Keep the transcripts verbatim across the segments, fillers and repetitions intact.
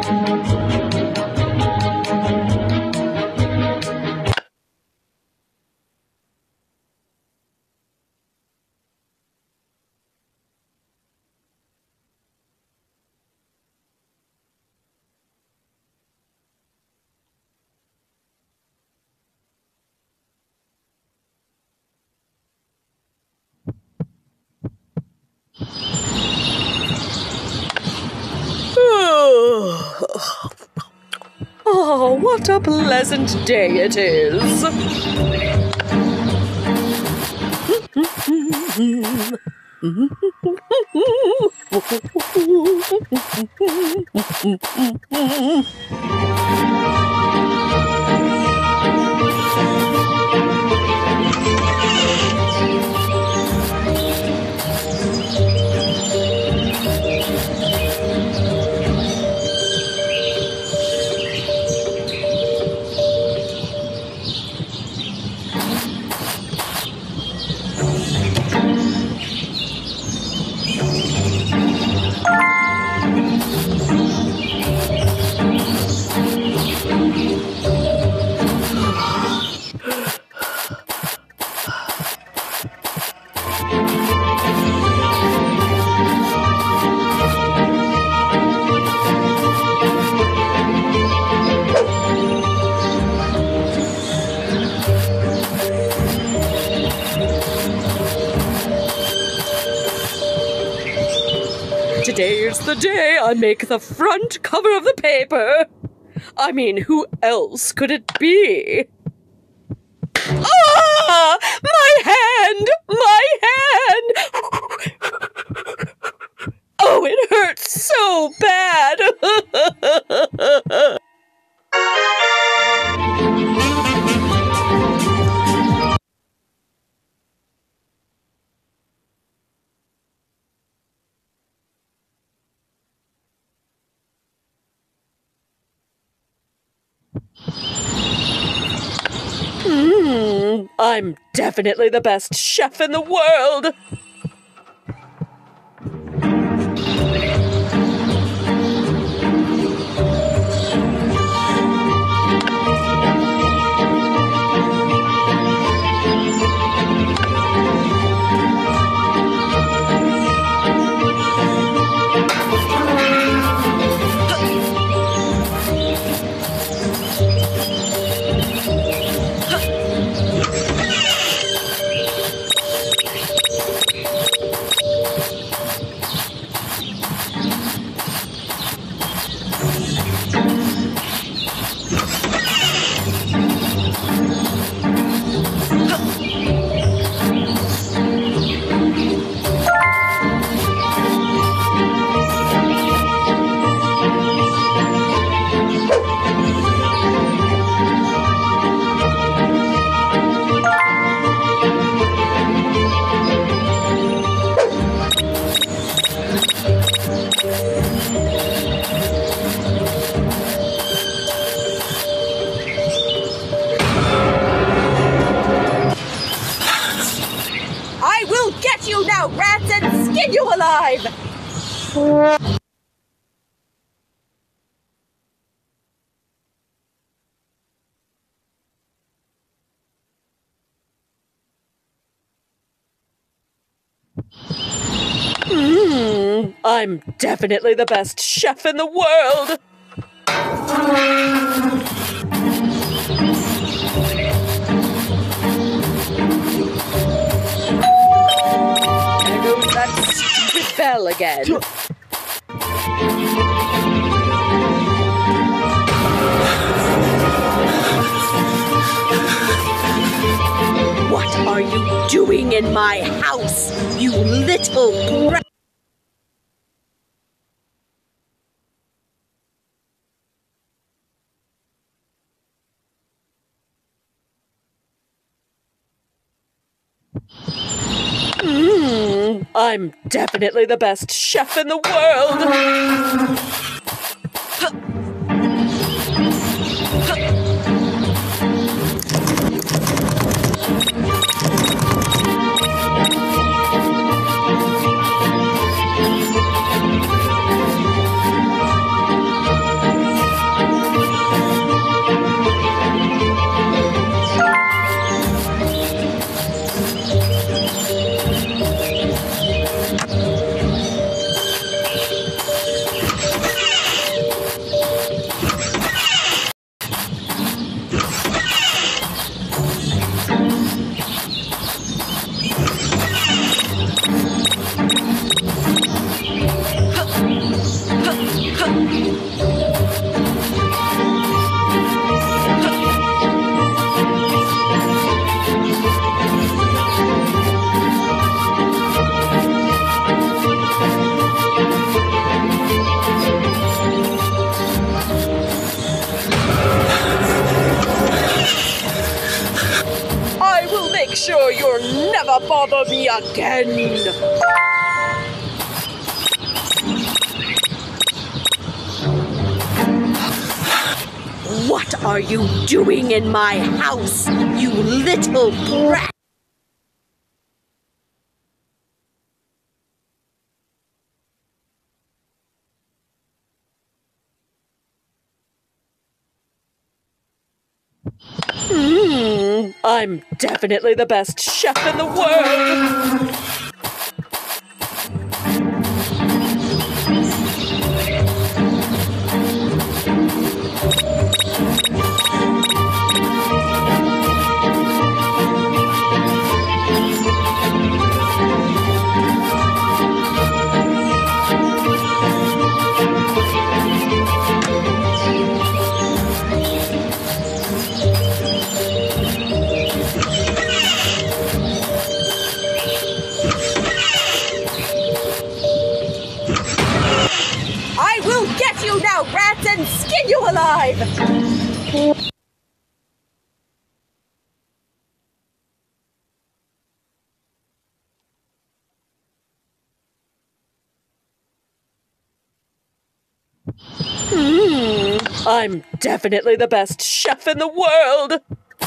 Oh, what a pleasant day it is! Today's the day I make the front cover of the paper. I mean, who else could it be? Ah! My hand! My hand! Oh, it hurts so bad! Hmm, I'm definitely the best chef in the world! You alive! Hmm, I'm definitely the best chef in the world! There goes that stupid bell again. What are you doing in my house, you little brat? Mm, I'm definitely the best chef in the world! I will make sure you'll never bother me again. What are you doing in my house, you little brat? Hmm, I'm definitely the best chef in the world. I will get you now, rats, and skin you alive! Hmm, I'm definitely the best chef in the world!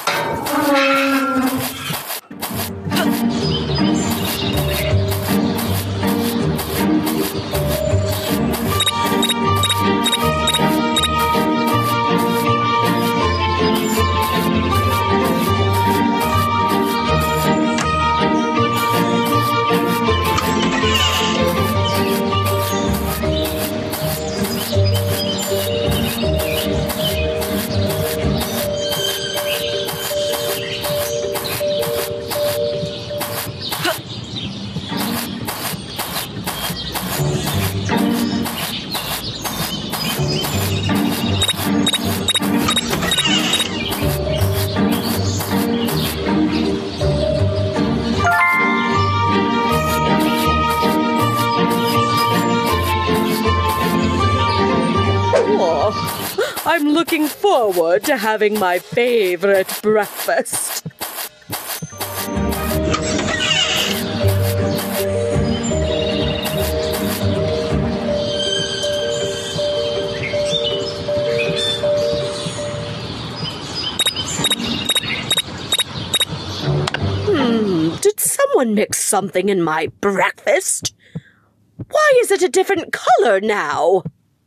I'm looking forward to having my favorite breakfast. Hmm, did someone mix something in my breakfast? Why is it a different color now?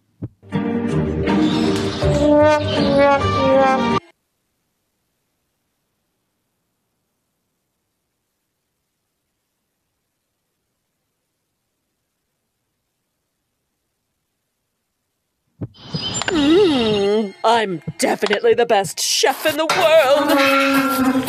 Hmm, I'm definitely the best chef in the world.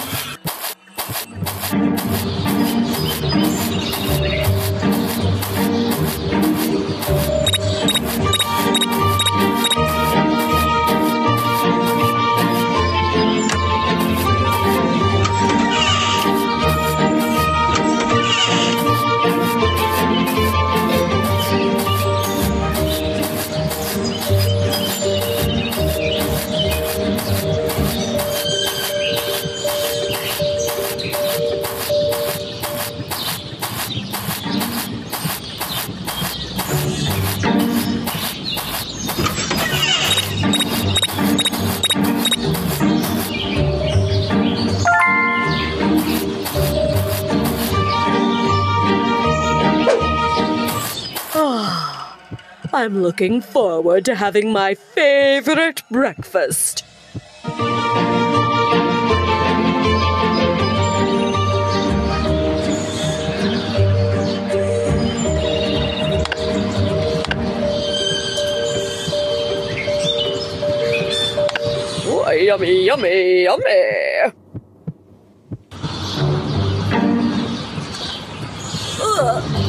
I'm looking forward to having my favorite breakfast. Oh, yummy, yummy, yummy. Ugh.